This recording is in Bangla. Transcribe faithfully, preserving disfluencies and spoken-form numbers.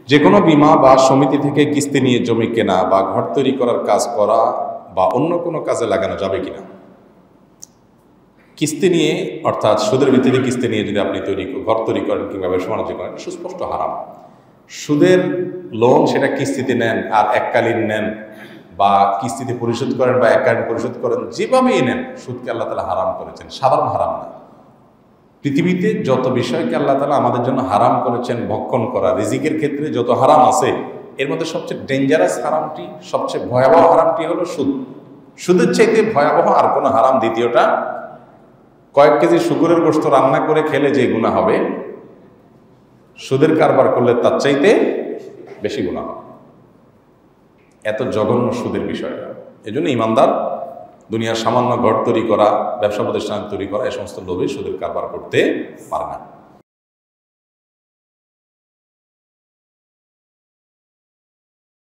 যে কোনো বিমা বা সমিতি থেকে কিস্তি নিয়ে জমি কেনা বা ঘর তৈরি করার কাজ করা বা অন্য কোনো কাজে লাগানো যাবে কিনা? কিস্তি নিয়ে অর্থাৎ সুদের ভিত্তিতে কিস্তি নিয়ে যদি আপনি তৈরি ঘর তৈরি করেন কিংবা ব্যবসা বাণিজ্য করেন, সুস্পষ্ট হারাম। সুদের লোন সেটা কিস্তিতে নেন আর এককালীন নেন বা কিস্তিতে পরিশোধ করেন বা এককালীন পরিশোধ করেন, যেভাবেই নেন সুদকে আল্লাহ তাআলা হারাম করেছেন, সাধারণ হারাম না। পৃথিবীতে যত বিষয়কে আল্লাহ তাআলা আমাদের জন্য হারাম করেছেন ভক্ষণ করা, রিজিকের ক্ষেত্রে যত হারাম আছে, এর মধ্যে সবচেয়ে ডেঞ্জারাস হারামটি, সবচেয়ে ভয়াবহ হারামটি হলো সুদ। সুদের চাইতে ভয়াবহ আর কোনো হারাম দ্বিতীয়টা কয়েক কেজি শুকুরের গোশত রান্না করে খেলে যে গুনাহ হবে, সুদের কারবার করলে তার চাইতে বেশি গুনাহ হবে। এত জঘন্য সুদের বিষয়টা। এই জন্য ইমানদার দুনিয়ার সামান্য ঘর তৈরি করা, ব্যবসা প্রতিষ্ঠান তৈরি করা, এই সমস্ত লোভে সুদের কারবার করতে পারে না।